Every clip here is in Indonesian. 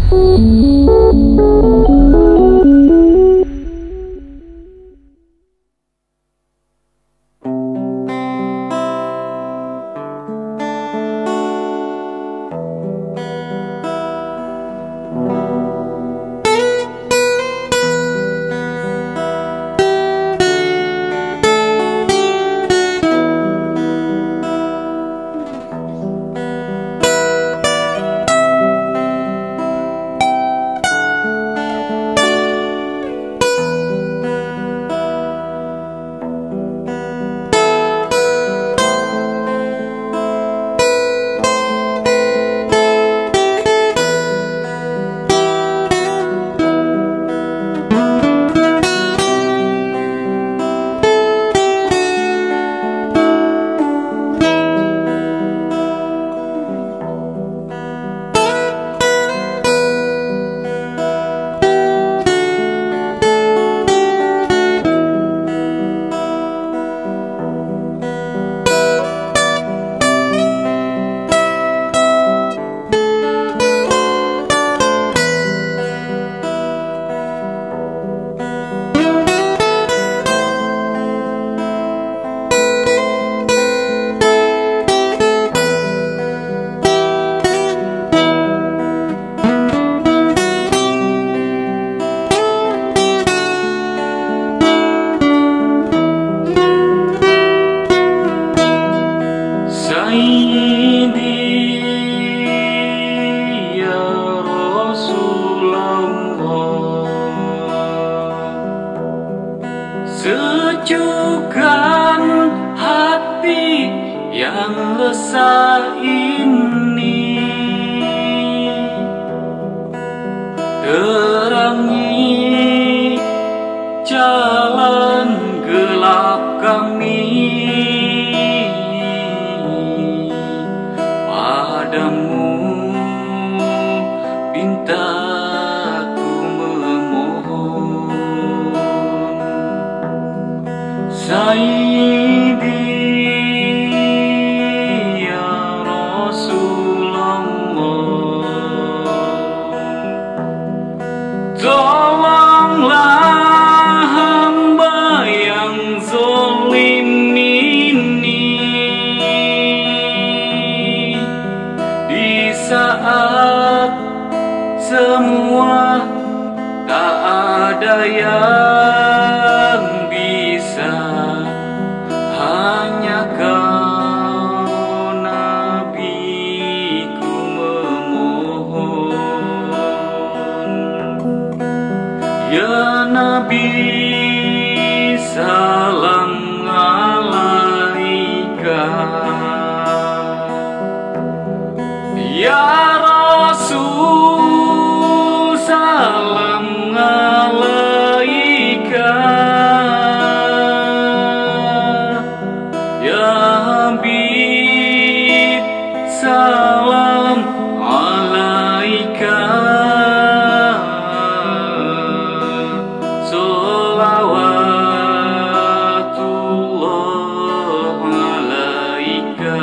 Sejukkan hati yang lesah ini, terangi jalan gelap kami. Padamu pintaku memohon, Sayyidi ya Rasulullah, tolonglah hamba yang zalim ini di saat semua tak ada yang bisa, hanya Kau Nabiku memohon. Ya Nabi, salam alaika. Ya Rasul, salam alaika. Ya Habib, salam alaika. Sholawatullah alaika.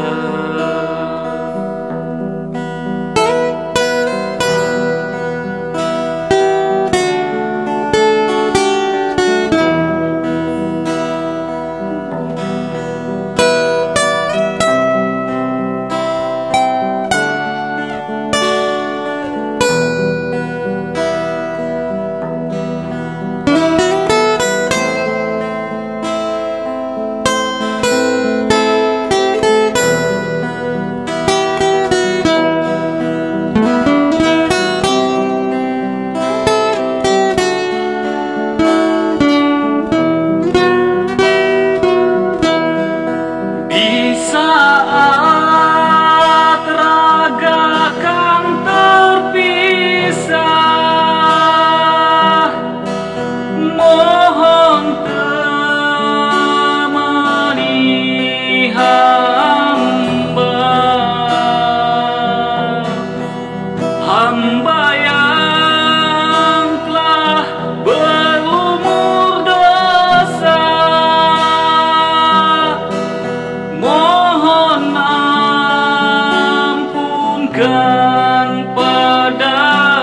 Saat raga kan terpisah, mohon temani hamba yang telah berlumur dosa. Mohon ampunkan pada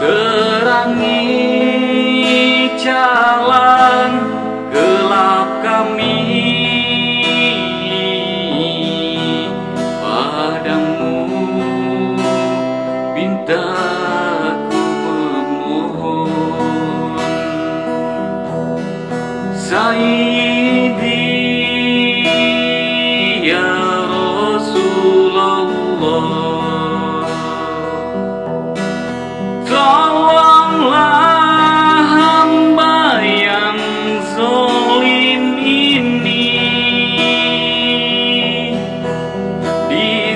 terangi jalan gelap kami. Padamu pintaku memohon, Sayyidi ya Rasulullah, tolonglah hamba yang zalim ini di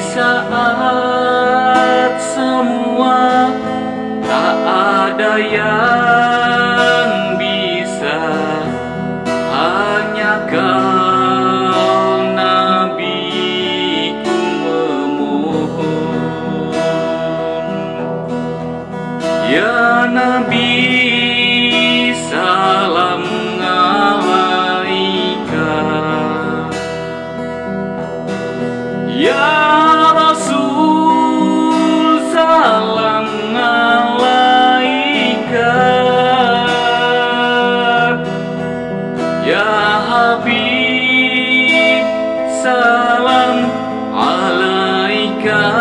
saat semua tak ada yang bisa, hanya Kau Nabiku memohon. Ya Nabi, salam alaika. Ya Rasul, salam alaika. Ya Habib, salam alaika.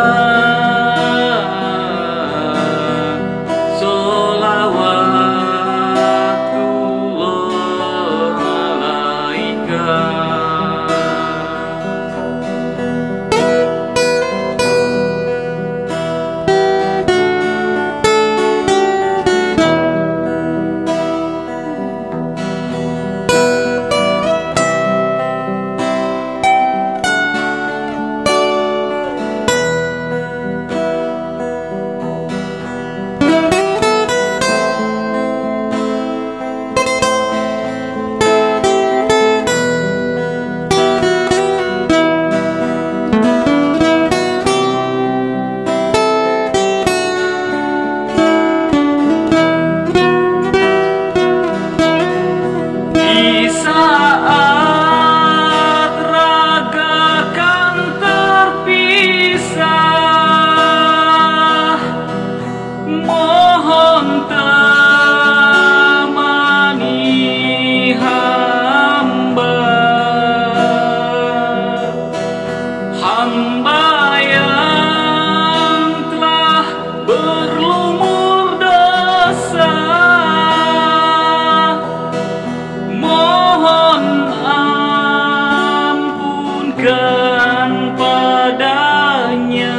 Padanya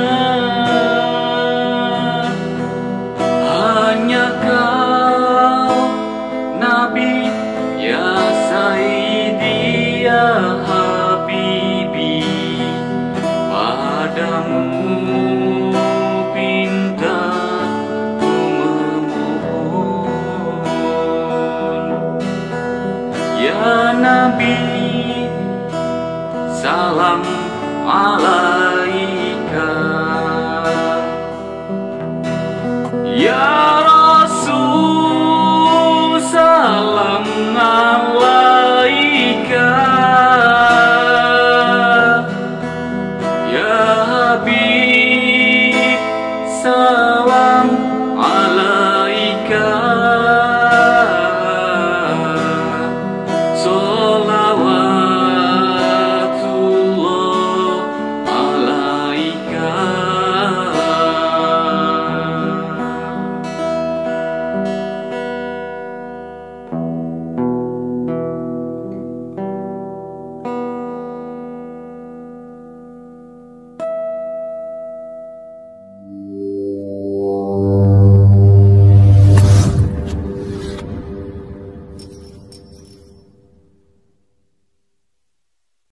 hanya Kau Nabi ya Sayyidi ya Habibi. Padamu pinta ku memohon, ya Nabi, salam alaika. Ya Rasul, salam alaika. Ya Habib, salam